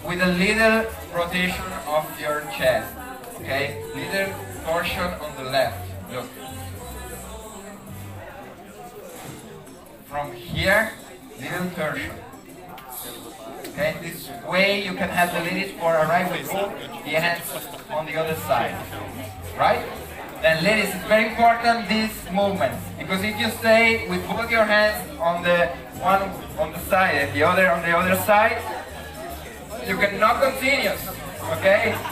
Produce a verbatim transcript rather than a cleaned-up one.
with a little rotation of your chest. Okay, little torsion on the left. Look. From here, little torsion. Okay, this way you can have the ladies for arrive with both the hands on the other side. Right? Then ladies, it's very important this movement, because if you stay with both your hands on the one on the side and the other on the other side, you cannot continue. Okay?